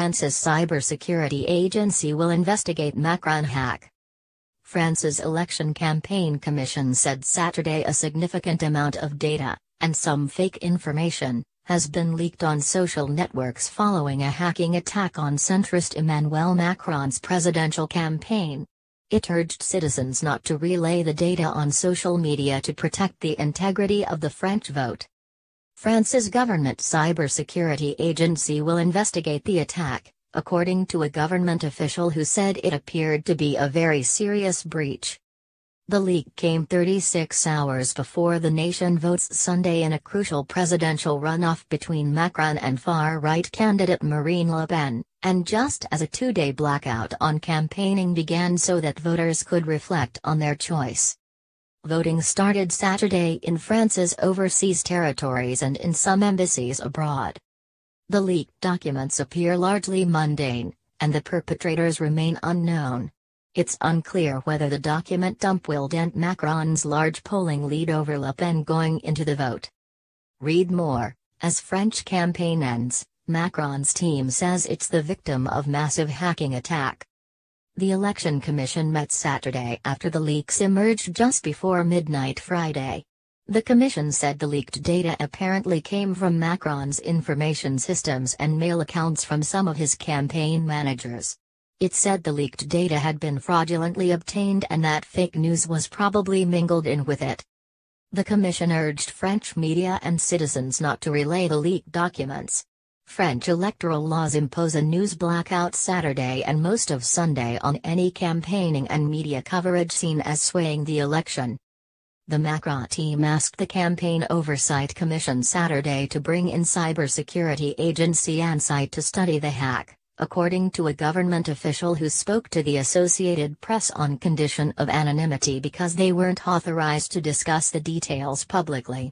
France's cybersecurity agency will investigate Macron hack. France's Election Campaign Commission said Saturday a significant amount of data, and some fake information, has been leaked on social networks following a hacking attack on centrist Emmanuel Macron's presidential campaign. It urged citizens not to relay the data on social media to protect the integrity of the French vote. France's government cybersecurity agency will investigate the attack, according to a government official who said it appeared to be a very serious breach. The leak came 36 hours before the nation votes Sunday in a crucial presidential runoff between Macron and far-right candidate Marine Le Pen, and just as a two-day blackout on campaigning began so that voters could reflect on their choice. Voting started Saturday in France's overseas territories and in some embassies abroad. The leaked documents appear largely mundane, and the perpetrators remain unknown. It's unclear whether the document dump will dent Macron's large polling lead over Le Pen going into the vote. Read more. As French campaign ends, Macron's team says it's the victim of massive hacking attack. The Election Commission met Saturday after the leaks emerged just before midnight Friday. The commission said the leaked data apparently came from Macron's information systems and mail accounts from some of his campaign managers. It said the leaked data had been fraudulently obtained and that fake news was probably mingled in with it. The commission urged French media and citizens not to relay the leaked documents. French electoral laws impose a news blackout Saturday and most of Sunday on any campaigning and media coverage seen as swaying the election. The Macron team asked the Campaign Oversight Commission Saturday to bring in cybersecurity agency ANSI to study the hack, according to a government official who spoke to the Associated Press on condition of anonymity because they weren't authorized to discuss the details publicly.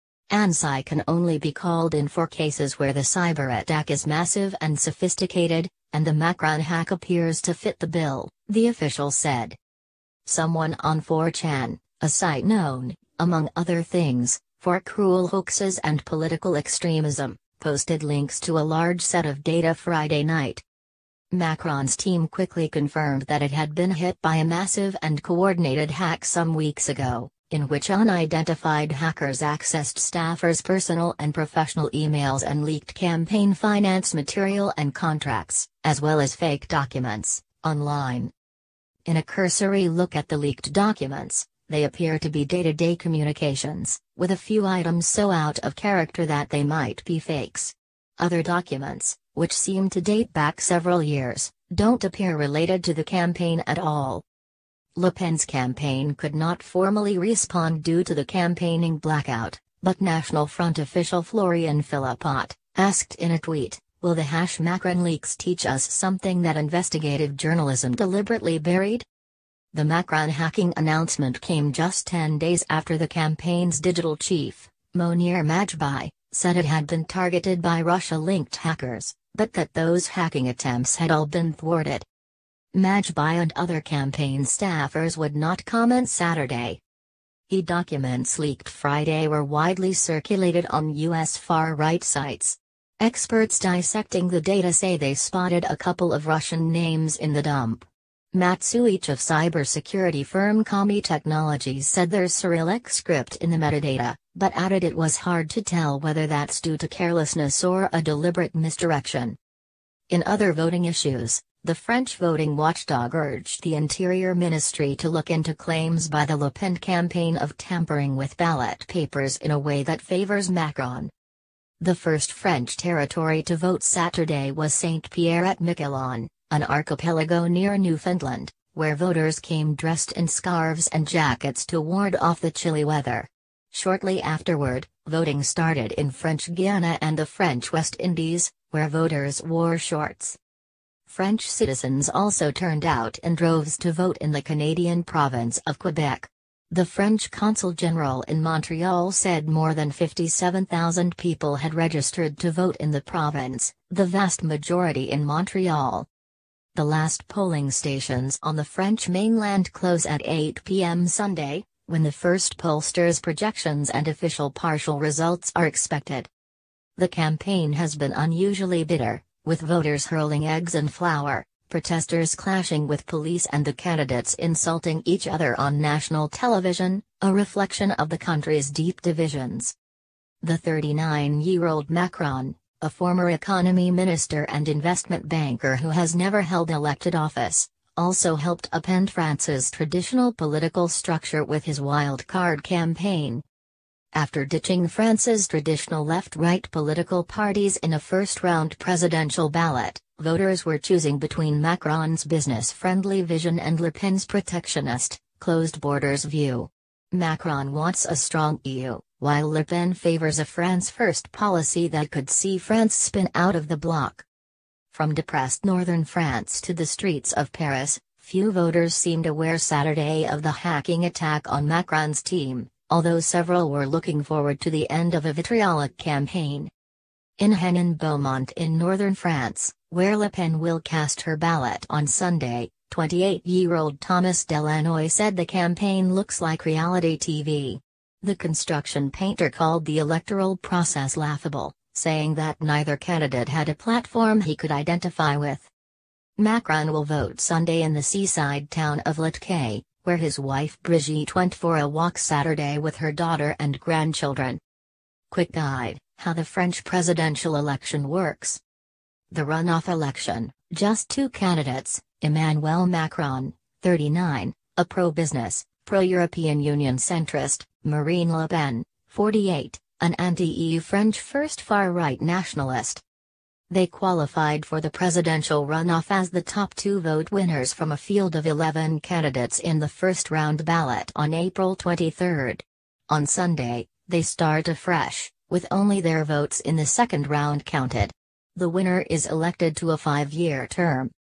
ANSI can only be called in for cases where the cyber attack is massive and sophisticated, and the Macron hack appears to fit the bill, the official said. Someone on 4chan, a site known, among other things, for cruel hoaxes and political extremism, posted links to a large set of data Friday night. Macron's team quickly confirmed that it had been hit by a massive and coordinated hack some weeks ago, in which unidentified hackers accessed staffers' personal and professional emails and leaked campaign finance material and contracts, as well as fake documents, online. In a cursory look at the leaked documents, they appear to be day-to-day communications, with a few items so out of character that they might be fakes. Other documents, which seem to date back several years, don't appear related to the campaign at all. Le Pen's campaign could not formally respond due to the campaigning blackout, but National Front official Florian Philippot asked in a tweet, "Will the Macron leaks teach us something that investigative journalism deliberately buried?" The Macron hacking announcement came just 10 days after the campaign's digital chief, Monir Majbai, said it had been targeted by Russia-linked hackers, but that those hacking attempts had all been thwarted. Majbai and other campaign staffers would not comment Saturday. Documents leaked Friday were widely circulated on U.S. far-right sites. Experts dissecting the data say they spotted a couple of Russian names in the dump. Matt Suich of cybersecurity firm Commie Technologies said there's Cyrillic script in the metadata, but added it was hard to tell whether that's due to carelessness or a deliberate misdirection. In other voting issues, the French voting watchdog urged the Interior Ministry to look into claims by the Le Pen campaign of tampering with ballot papers in a way that favors Macron. The first French territory to vote Saturday was Saint-Pierre-et-Miquelon, an archipelago near Newfoundland, where voters came dressed in scarves and jackets to ward off the chilly weather. Shortly afterward, voting started in French Guiana and the French West Indies, where voters wore shorts. French citizens also turned out in droves to vote in the Canadian province of Quebec. The French Consul General in Montreal said more than 57,000 people had registered to vote in the province, the vast majority in Montreal. The last polling stations on the French mainland close at 8 p.m. Sunday, when the first pollsters' projections and official partial results are expected. The campaign has been unusually bitter, with voters hurling eggs and flour, protesters clashing with police and the candidates insulting each other on national television, a reflection of the country's deep divisions. The 39-year-old Macron, a former economy minister and investment banker who has never held elected office, also helped upend France's traditional political structure with his wild-card campaign. After ditching France's traditional left-right political parties in a first-round presidential ballot, voters were choosing between Macron's business-friendly vision and Le Pen's protectionist, closed-borders view. Macron wants a strong EU, while Le Pen favors a France-first policy that could see France spin out of the bloc. From depressed northern France to the streets of Paris, few voters seemed aware Saturday of the hacking attack on Macron's team, although several were looking forward to the end of a vitriolic campaign. In Henin-Beaumont in northern France, where Le Pen will cast her ballot on Sunday, 28-year-old Thomas Delanoy said the campaign looks like reality TV. The construction painter called the electoral process laughable, saying that neither candidate had a platform he could identify with. Macron will vote Sunday in the seaside town of Latquay, where his wife Brigitte went for a walk Saturday with her daughter and grandchildren. Quick guide: how the French presidential election works. The runoff election, just two candidates, Emmanuel Macron, 39, a pro-business, pro-European Union centrist, Marine Le Pen, 48, an anti-EU French first far-right nationalist. They qualified for the presidential runoff as the top two vote winners from a field of 11 candidates in the first-round ballot on April 23. On Sunday, they start afresh, with only their votes in the second round counted. The winner is elected to a 5-year term.